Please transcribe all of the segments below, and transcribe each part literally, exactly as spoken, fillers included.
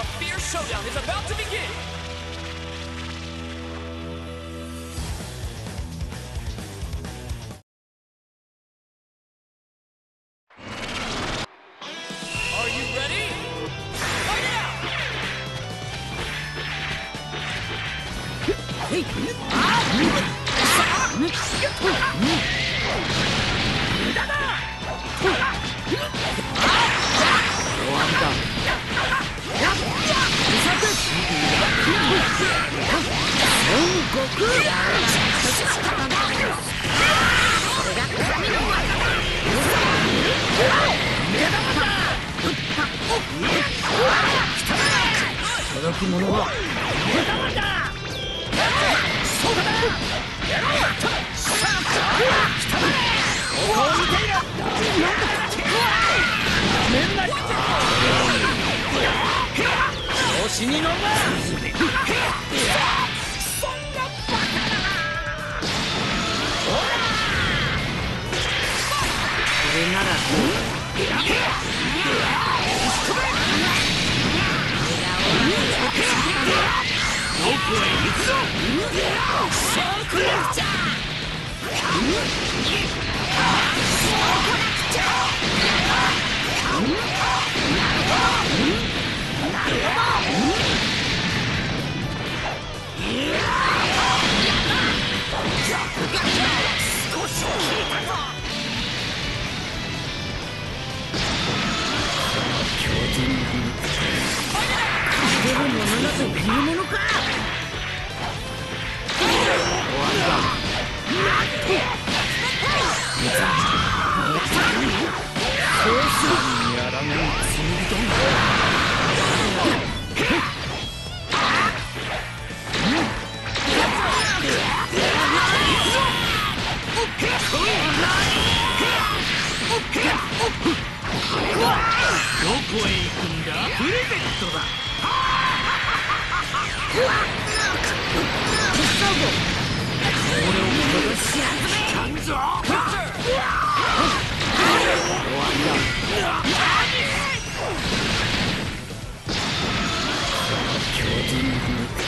fierce showdown is about to begin! Are you ready? Fight it out! Hey! 届くものは死にのまこれならどこへ行くぞ。そうこなくちゃ。そうこなくちゃ。なるほど。少し効いたぞ。巨人に勝てるものだというものか。終わりだ。なんとそうするやらないつもりだ。どこへ行くんだ。プレゼントだ。俺を殺しやんぞ。終わりだ。巨人に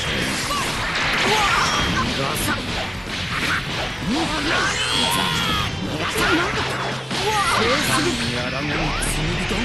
逃がさん。逃がさんなんだ。そうするやらないつもりだ。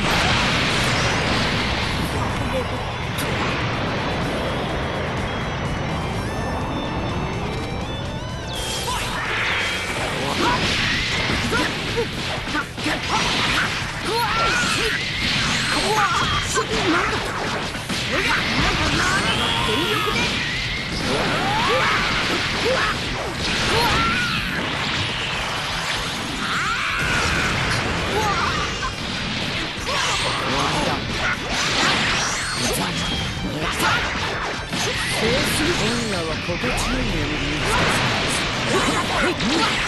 今夜は心地よい眠りにつかせます。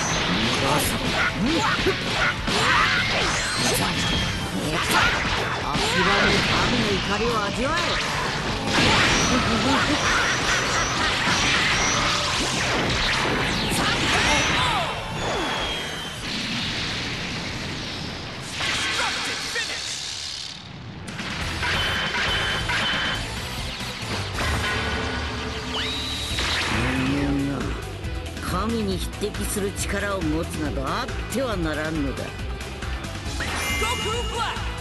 諦める神の怒りを味わえ。神に匹敵する力を持つなどあってはならんのだ。